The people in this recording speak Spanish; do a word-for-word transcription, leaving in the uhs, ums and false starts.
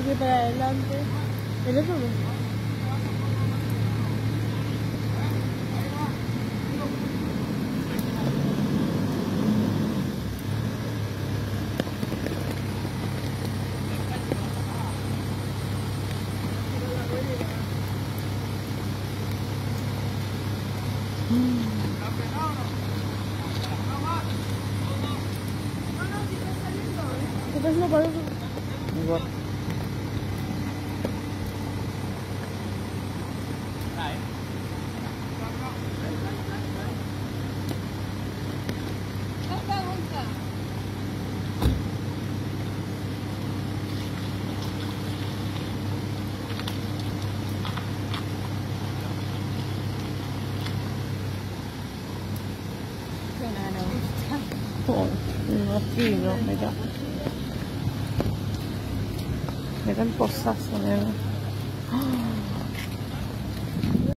que para adelante. ¿El otro no? ¿Qué estás haciendo para eso? Igual. Oh, no, sí, no, mira. Mira el pozazo, nena.